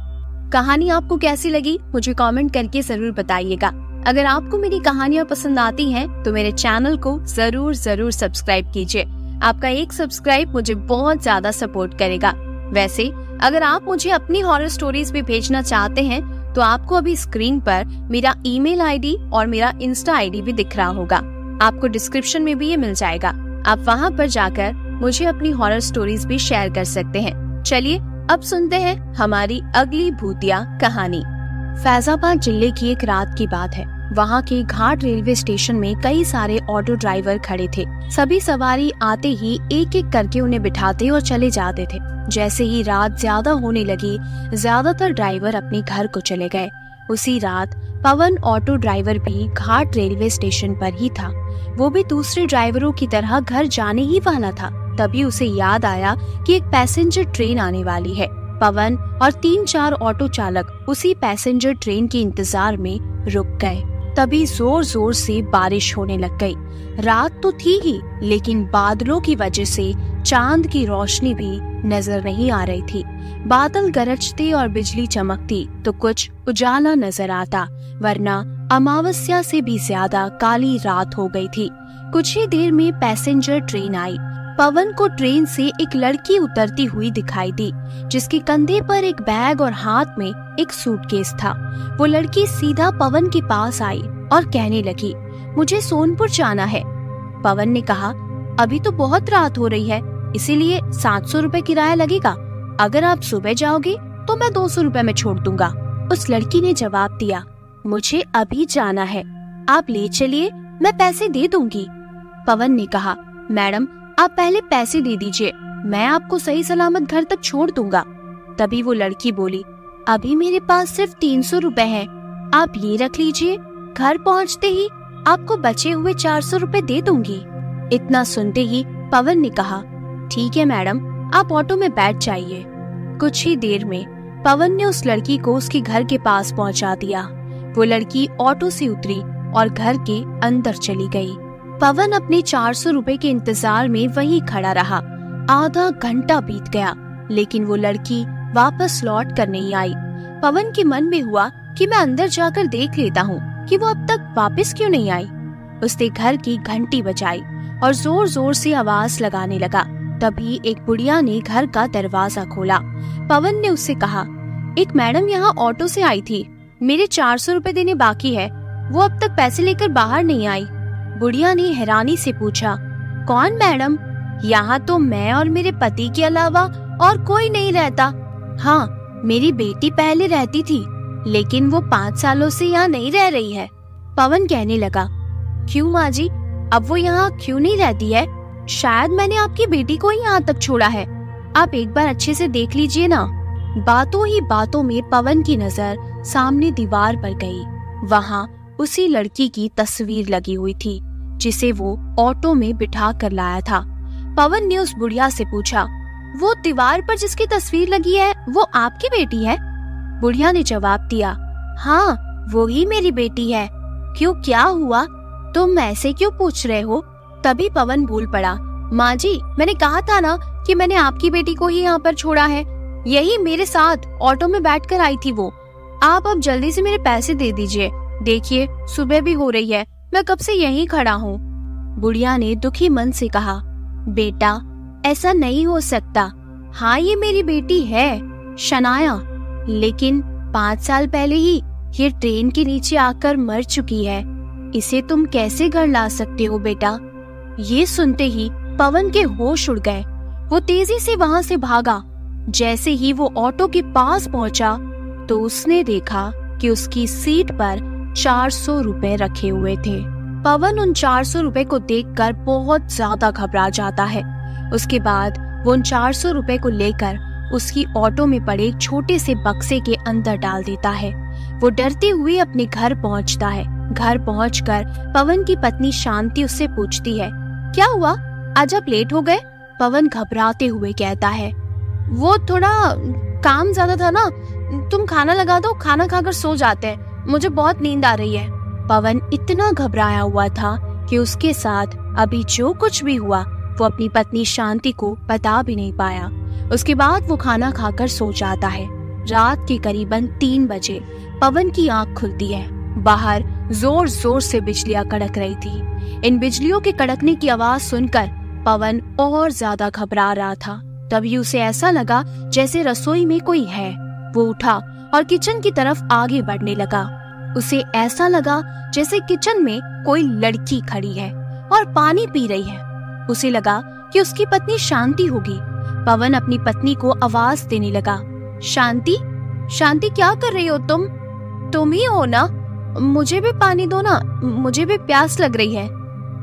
कहानी आपको कैसी लगी मुझे कमेंट करके जरूर बताइएगा। अगर आपको मेरी कहानियाँ पसंद आती हैं तो मेरे चैनल को जरूर सब्सक्राइब कीजिए। आपका एक सब्सक्राइब मुझे बहुत ज्यादा सपोर्ट करेगा। वैसे अगर आप मुझे अपनी हॉरर स्टोरीज भी भेजना चाहते हैं तो आपको अभी स्क्रीन पर मेरा ईमेल आईडी और मेरा इंस्टा आईडी भी दिख रहा होगा। आपको डिस्क्रिप्शन में भी ये मिल जाएगा। आप वहाँ पर जाकर मुझे अपनी हॉरर स्टोरीज भी शेयर कर सकते हैं। चलिए अब सुनते हैं हमारी अगली भूतिया कहानी। फैजाबाद जिले की एक रात की बात है। वहाँ के घाट रेलवे स्टेशन में कई सारे ऑटो ड्राइवर खड़े थे। सभी सवारी आते ही एक एक करके उन्हें बिठाते और चले जाते थे। जैसे ही रात ज्यादा होने लगी, ज्यादातर ड्राइवर अपने घर को चले गए। उसी रात पवन ऑटो ड्राइवर भी घाट रेलवे स्टेशन पर ही था। वो भी दूसरे ड्राइवरों की तरह घर जाने ही वाला था। तभी उसे याद आया कि एक पैसेंजर ट्रेन आने वाली है। पवन और 3-4 ऑटो चालक उसी पैसेंजर ट्रेन के इंतजार में रुक गए। तभी जोर जोर से बारिश होने लग गई। रात तो थी ही, लेकिन बादलों की वजह से चांद की रोशनी भी नजर नहीं आ रही थी। बादल गरजते और बिजली चमकती तो कुछ उजाला नजर आता, वरना अमावस्या से भी ज्यादा काली रात हो गई थी। कुछ ही देर में पैसेंजर ट्रेन आई। पवन को ट्रेन से एक लड़की उतरती हुई दिखाई दी, जिसके कंधे पर एक बैग और हाथ में एक सूटकेस था। वो लड़की सीधा पवन के पास आई और कहने लगी, मुझे सोनपुर जाना है। पवन ने कहा, अभी तो बहुत रात हो रही है, इसीलिए 700 रुपए किराया लगेगा। अगर आप सुबह जाओगे तो मैं 200 रुपए में छोड़ दूंगा। उस लड़की ने जवाब दिया, मुझे अभी जाना है, आप ले चलिए, मैं पैसे दे दूंगी। पवन ने कहा, मैडम आप पहले पैसे दे दीजिए, मैं आपको सही सलामत घर तक छोड़ दूंगा। तभी वो लड़की बोली, अभी मेरे पास सिर्फ 300 रुपए हैं, आप ये रख लीजिए, घर पहुंचते ही आपको बचे हुए 400 रुपए दे दूंगी। इतना सुनते ही पवन ने कहा, ठीक है मैडम, आप ऑटो में बैठ जाइए। कुछ ही देर में पवन ने उस लड़की को उसके घर के पास पहुंचा दिया। वो लड़की ऑटो से उतरी और घर के अंदर चली गई। पवन अपने 400 रुपए के इंतजार में वहीं खड़ा रहा। आधा घंटा बीत गया, लेकिन वो लड़की वापस लौट कर नहीं आई। पवन के मन में हुआ कि मैं अंदर जाकर देख लेता हूँ कि वो अब तक वापस क्यों नहीं आई। उसने घर की घंटी बजाई और जोर जोर से आवाज लगाने लगा। तभी एक बुढ़िया ने घर का दरवाजा खोला। पवन ने उससे कहा, एक मैडम यहाँ ऑटो से आई थी, मेरे 400 रुपए देने बाकी है, वो अब तक पैसे लेकर बाहर नहीं आई। बुढ़िया ने हैरानी से पूछा, कौन मैडम? यहाँ तो मैं और मेरे पति के अलावा और कोई नहीं रहता। हाँ, मेरी बेटी पहले रहती थी, लेकिन वो 5 सालों से यहाँ नहीं रह रही है। पवन कहने लगा, क्यों माँ जी, अब वो यहाँ क्यों नहीं रहती है? शायद मैंने आपकी बेटी को ही यहाँ तक छोड़ा है, आप एक बार अच्छे से देख लीजिए ना। बातों ही बातों में पवन की नजर सामने दीवार पर गई। वहाँ उसी लड़की की तस्वीर लगी हुई थी, जिसे वो ऑटो में बिठा कर लाया था। पवन ने उस बुढ़िया से पूछा, वो दीवार पर जिसकी तस्वीर लगी है वो आपकी बेटी है? बुढ़िया ने जवाब दिया, हाँ, वो ही मेरी बेटी है। क्यों, क्या हुआ? तुम ऐसे क्यों पूछ रहे हो? तभी पवन बोल पड़ा, माँ जी, मैंने कहा था ना कि मैंने आपकी बेटी को ही यहाँ पर छोड़ा है, यही मेरे साथ ऑटो में बैठकर आई थी वो। आप अब जल्दी से मेरे पैसे दे दीजिए, देखिए सुबह भी हो रही है, मैं कब से यहीं खड़ा हूँ। बुढ़िया ने दुखी मन से कहा, बेटा ऐसा नहीं हो सकता, हाँ ये मेरी बेटी है शनाया, लेकिन 5 साल पहले ही ये ट्रेन के नीचे आकर मर चुकी है, इसे तुम कैसे घर ला सकते हो बेटा? ये सुनते ही पवन के होश उड़ गए। वो तेजी से वहाँ से भागा। जैसे ही वो ऑटो के पास पहुँचा तो उसने देखा कि उसकी सीट पर 400 रुपए रखे हुए थे। पवन उन 400 रुपए को देखकर बहुत ज्यादा घबरा जाता है। उसके बाद वो उन 400 रुपए को लेकर उसकी ऑटो में पड़े एक छोटे से बक्से के अंदर डाल देता है। वो डरते हुए अपने घर पहुंचता है। घर पहुंचकर पवन की पत्नी शांति उससे पूछती है, क्या हुआ, आज आप लेट हो गए? पवन घबराते हुए कहता है, वो थोड़ा काम ज्यादा था ना, तुम खाना लगा दो, खाना खाकर सो जाते हैं, मुझे बहुत नींद आ रही है। पवन इतना घबराया हुआ था कि उसके साथ अभी जो कुछ भी हुआ वो अपनी पत्नी शांति को बता भी नहीं पाया। उसके बाद वो खाना खाकर सो जाता है। रात के करीबन 3 बजे पवन की आंख खुलती है। बाहर जोर जोर से बिजलियां कड़क रही थी। इन बिजलियों के कड़कने की आवाज सुनकर पवन और ज्यादा घबरा रहा था। तभी उसे ऐसा लगा जैसे रसोई में कोई है। वो उठा और किचन की तरफ आगे बढ़ने लगा। उसे ऐसा लगा जैसे किचन में कोई लड़की खड़ी है और पानी पी रही है। उसे लगा कि उसकी पत्नी शांति होगी। पवन अपनी पत्नी को आवाज देने लगा, शांति, शांति क्या कर रही हो तुम ही हो ना? मुझे भी पानी दो ना, मुझे भी प्यास लग रही है।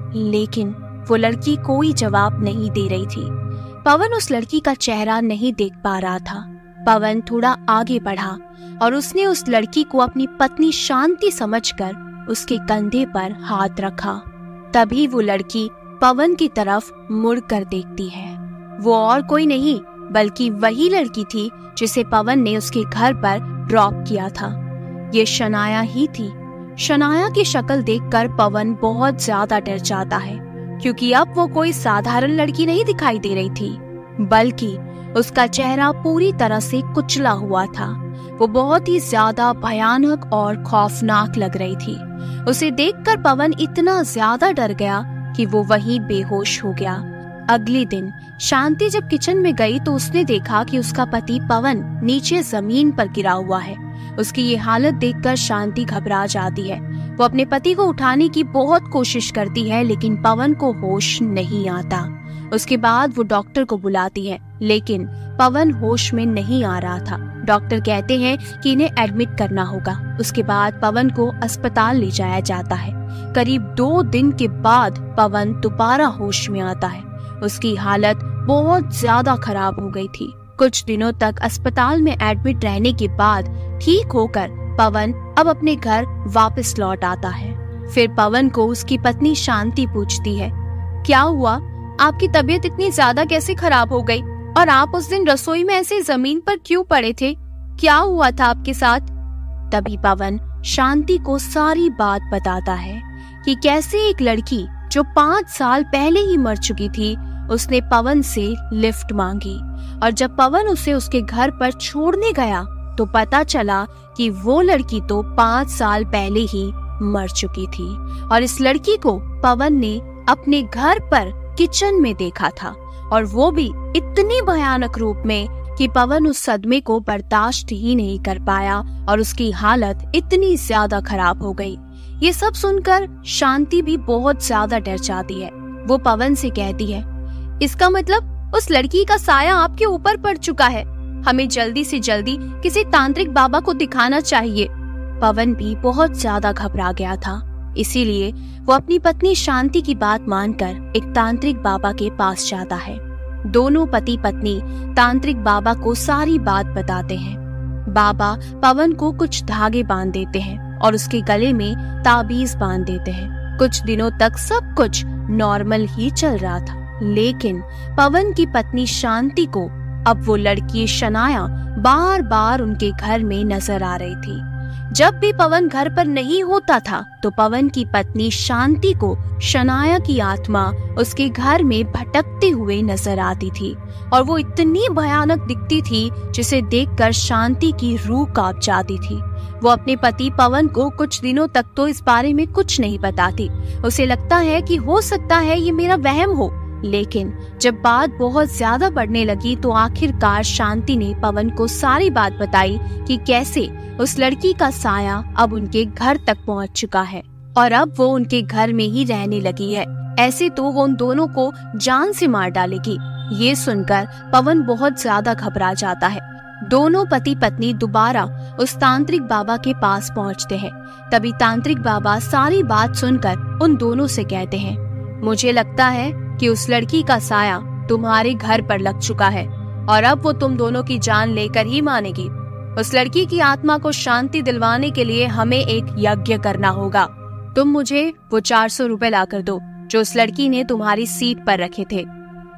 लेकिन वो लड़की कोई जवाब नहीं दे रही थी। पवन उस लड़की का चेहरा नहीं देख पा रहा था। पवन थोड़ा आगे बढ़ा और उसने उस लड़की को अपनी पत्नी शांति समझकर उसके कंधे पर हाथ रखा। तभी वो लड़की पवन की तरफ मुड़कर देखती है। वो और कोई नहीं बल्कि वही लड़की थी जिसे पवन ने उसके घर पर ड्रॉप किया था। ये शनाया ही थी। शनाया की शक्ल देखकर पवन बहुत ज्यादा डर जाता है, क्योंकि अब वो कोई साधारण लड़की नहीं दिखाई दे रही थी, बल्कि उसका चेहरा पूरी तरह से कुचला हुआ था। वो बहुत ही ज्यादा भयानक और खौफनाक लग रही थी। उसे देखकर पवन इतना ज्यादा डर गया कि वो वहीं बेहोश हो गया। अगले दिन शांति जब किचन में गई तो उसने देखा कि उसका पति पवन नीचे जमीन पर गिरा हुआ है। उसकी ये हालत देखकर शांति घबरा जाती है। वो अपने पति को उठाने की बहुत कोशिश करती है, लेकिन पवन को होश नहीं आता। उसके बाद वो डॉक्टर को बुलाती है, लेकिन पवन होश में नहीं आ रहा था। डॉक्टर कहते हैं कि इन्हें एडमिट करना होगा। उसके बाद पवन को अस्पताल ले जाया जाता है। करीब 2 दिन के बाद पवन दोबारा होश में आता है। उसकी हालत बहुत ज्यादा खराब हो गई थी। कुछ दिनों तक अस्पताल में एडमिट रहने के बाद ठीक होकर पवन अब अपने घर वापस लौट आता है। फिर पवन को उसकी पत्नी शांति पूछती है, क्या हुआ? आपकी तबीयत इतनी ज्यादा कैसे खराब हो गई? और आप उस दिन रसोई में ऐसे जमीन पर क्यों पड़े थे? क्या हुआ था आपके साथ? तभी पवन शांति को सारी बात बताता है कि कैसे एक लड़की जो 5 साल पहले ही मर चुकी थी, उसने पवन से लिफ्ट मांगी, और जब पवन उसे उसके घर पर छोड़ने गया तो पता चला कि वो लड़की तो 5 साल पहले ही मर चुकी थी। और इस लड़की को पवन ने अपने घर पर किचन में देखा था, और वो भी इतनी भयानक रूप में कि पवन उस सदमे को बर्दाश्त ही नहीं कर पाया और उसकी हालत इतनी ज्यादा खराब हो गई। ये सब सुनकर शांति भी बहुत ज्यादा डर जाती है। वो पवन से कहती है, इसका मतलब उस लड़की का साया आपके ऊपर पड़ चुका है। हमें जल्दी से जल्दी किसी तांत्रिक बाबा को दिखाना चाहिए। पवन भी बहुत ज्यादा घबरा गया था, इसीलिए वो अपनी पत्नी शांति की बात मानकर एक तांत्रिक बाबा के पास जाता है। दोनों पति पत्नी तांत्रिक बाबा को सारी बात बताते हैं। बाबा पवन को कुछ धागे बांध देते हैं और उसके गले में ताबीज बांध देते हैं। कुछ दिनों तक सब कुछ नॉर्मल ही चल रहा था, लेकिन पवन की पत्नी शांति को अब वो लड़की शनाया बार बार उनके घर में नजर आ रही थी। जब भी पवन घर पर नहीं होता था तो पवन की पत्नी शांति को शनाया की आत्मा उसके घर में भटकते हुए नजर आती थी, और वो इतनी भयानक दिखती थी जिसे देखकर शांति की रूह कांप जाती थी। वो अपने पति पवन को कुछ दिनों तक तो इस बारे में कुछ नहीं बताती। उसे लगता है कि हो सकता है ये मेरा वहम हो, लेकिन जब बात बहुत ज्यादा बढ़ने लगी तो आखिरकार शांति ने पवन को सारी बात बताई कि कैसे उस लड़की का साया अब उनके घर तक पहुंच चुका है और अब वो उनके घर में ही रहने लगी है। ऐसे तो वो उन दोनों को जान से मार डालेगी। ये सुनकर पवन बहुत ज्यादा घबरा जाता है। दोनों पति पत्नी दोबारा उस तांत्रिक बाबा के पास पहुंचते हैं। तभी तांत्रिक बाबा सारी बात सुनकर उन दोनों से कहते हैं, मुझे लगता है कि उस लड़की का साया तुम्हारे घर पर लग चुका है और अब वो तुम दोनों की जान लेकर ही मानेगी। उस लड़की की आत्मा को शांति दिलवाने के लिए हमें एक यज्ञ करना होगा। तुम मुझे वो 400 रुपए लाकर दो जो उस लड़की ने तुम्हारी सीट पर रखे थे।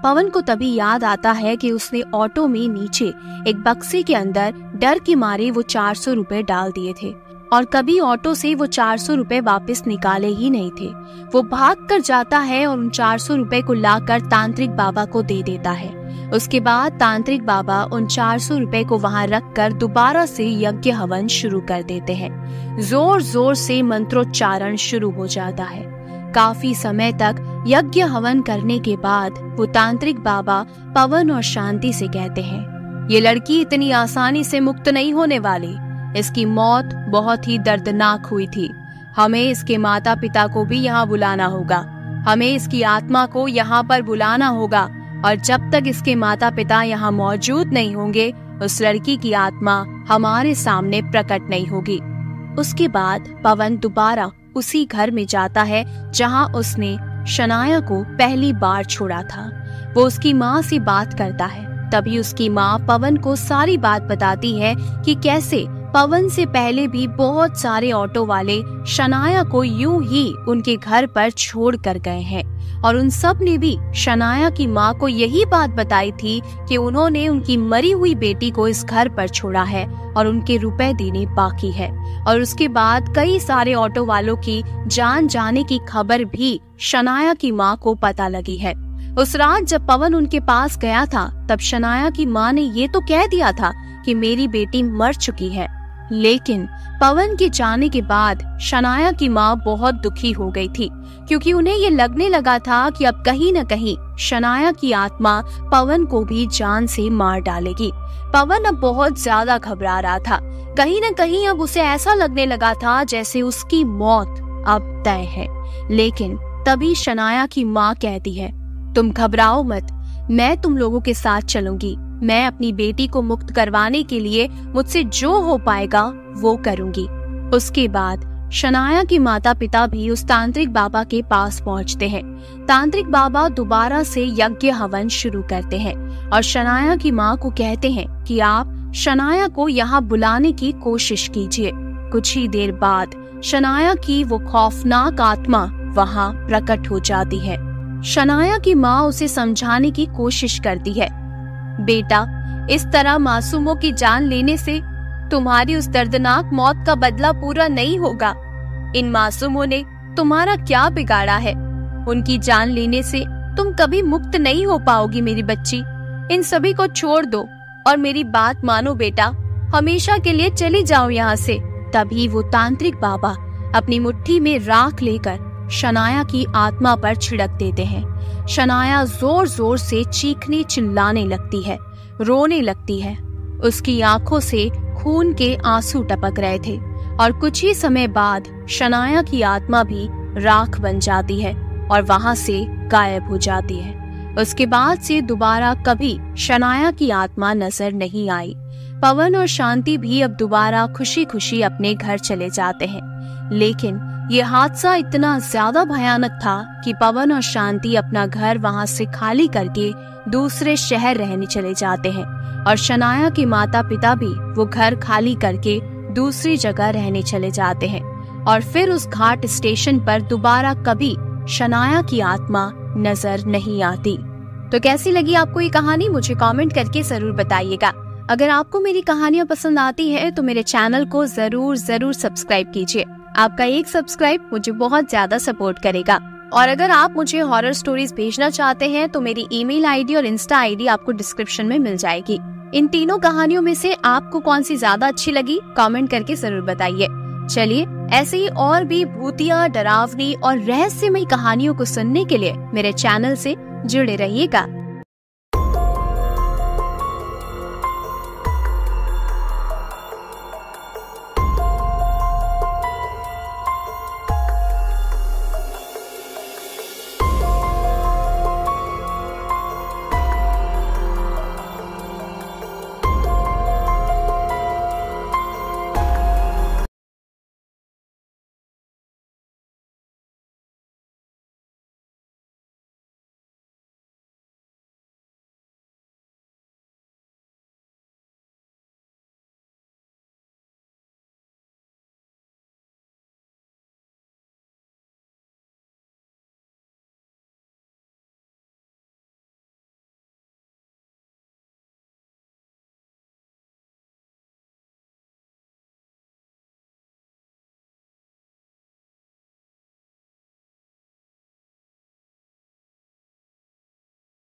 पवन को तभी याद आता है कि उसने ऑटो में नीचे एक बक्से के अंदर डर के मारे वो 400 रुपए डाल दिए थे और कभी ऑटो से वो 400 रुपए वापस निकाले ही नहीं थे। वो भाग कर जाता है और उन 400 रुपए को लाकर तांत्रिक बाबा को दे देता है। उसके बाद तांत्रिक बाबा उन 400 रुपए को वहां रखकर दोबारा से यज्ञ हवन शुरू कर देते हैं। जोर जोर से मंत्रोच्चारण शुरू हो जाता है। काफी समय तक यज्ञ हवन करने के बाद वो तांत्रिक बाबा पवन और शांति से कहते हैं, ये लड़की इतनी आसानी से मुक्त नहीं होने वाली। इसकी मौत बहुत ही दर्दनाक हुई थी। हमें इसके माता पिता को भी यहाँ बुलाना होगा। हमें इसकी आत्मा को यहाँ पर बुलाना होगा और जब तक इसके माता पिता यहाँ मौजूद नहीं होंगे उस लड़की की आत्मा हमारे सामने प्रकट नहीं होगी। उसके बाद पवन दोबारा उसी घर में जाता है जहाँ उसने शनाया को पहली बार छोड़ा था। वो उसकी माँ से बात करता है। तभी उसकी माँ पवन को सारी बात बताती है कि कैसे पवन से पहले भी बहुत सारे ऑटो वाले शनाया को यूं ही उनके घर पर छोड़ कर गए हैं और उन सब ने भी शनाया की माँ को यही बात बताई थी कि उन्होंने उनकी मरी हुई बेटी को इस घर पर छोड़ा है और उनके रुपए देने बाकी है। और उसके बाद कई सारे ऑटो वालों की जान जाने की खबर भी शनाया की माँ को पता लगी है। उस रात जब पवन उनके पास गया था तब शनाया की माँ ने ये तो कह दिया था कि मेरी बेटी मर चुकी है, लेकिन पवन के जाने के बाद शनाया की माँ बहुत दुखी हो गई थी क्योंकि उन्हें ये लगने लगा था कि अब कहीं न कहीं शनाया की आत्मा पवन को भी जान से मार डालेगी। पवन अब बहुत ज्यादा घबरा रहा था। कहीं न कहीं अब उसे ऐसा लगने लगा था जैसे उसकी मौत अब तय है। लेकिन तभी शनाया की माँ कहती है, तुम घबराओ मत, मैं तुम लोगों के साथ चलूंगी। मैं अपनी बेटी को मुक्त करवाने के लिए मुझसे जो हो पाएगा वो करूंगी। उसके बाद शनाया के माता पिता भी उस तांत्रिक बाबा के पास पहुंचते हैं। तांत्रिक बाबा दोबारा से यज्ञ हवन शुरू करते हैं और शनाया की माँ को कहते हैं कि आप शनाया को यहाँ बुलाने की कोशिश कीजिए। कुछ ही देर बाद शनाया की वो खौफनाक आत्मा वहाँ प्रकट हो जाती है। शनाया की माँ उसे समझाने की कोशिश करती है, बेटा, इस तरह मासूमों की जान लेने से तुम्हारी उस दर्दनाक मौत का बदला पूरा नहीं होगा। इन मासूमों ने तुम्हारा क्या बिगाड़ा है? उनकी जान लेने से तुम कभी मुक्त नहीं हो पाओगी मेरी बच्ची। इन सभी को छोड़ दो और मेरी बात मानो बेटा, हमेशा के लिए चली जाओ यहाँ से। तभी वो तांत्रिक बाबा अपनी मुट्ठी में राख लेकर शनाया की आत्मा पर छिड़क देते हैं। शनाया जोर जोर से चीखने चिल्लाने लगती है, रोने लगती है। उसकी आंखों से खून के आंसू टपक रहे थे और कुछ ही समय बाद शनाया की आत्मा भी राख बन जाती है और वहां से गायब हो जाती है। उसके बाद से दोबारा कभी शनाया की आत्मा नजर नहीं आई। पवन और शांति भी अब दोबारा खुशी खुशी अपने घर चले जाते हैं। लेकिन ये हादसा इतना ज्यादा भयानक था कि पवन और शांति अपना घर वहां से खाली करके दूसरे शहर रहने चले जाते हैं और शनाया के माता पिता भी वो घर खाली करके दूसरी जगह रहने चले जाते हैं। और फिर उस घाट स्टेशन पर दोबारा कभी शनाया की आत्मा नजर नहीं आती। तो कैसी लगी आपको ये कहानी, मुझे कमेंट करके जरूर बताइएगा। अगर आपको मेरी कहानियाँ पसंद आती है तो मेरे चैनल को जरूर सब्सक्राइब कीजिए। आपका एक सब्सक्राइब मुझे बहुत ज्यादा सपोर्ट करेगा। और अगर आप मुझे हॉरर स्टोरीज भेजना चाहते हैं तो मेरी ईमेल आईडी और इंस्टा आईडी आपको डिस्क्रिप्शन में मिल जाएगी। इन तीनों कहानियों में से आपको कौन सी ज्यादा अच्छी लगी कमेंट करके जरूर बताइए। चलिए, ऐसे ही और भी भूतिया, डरावनी और रहस्यमयी कहानियों को सुनने के लिए मेरे चैनल से जुड़े रहिएगा।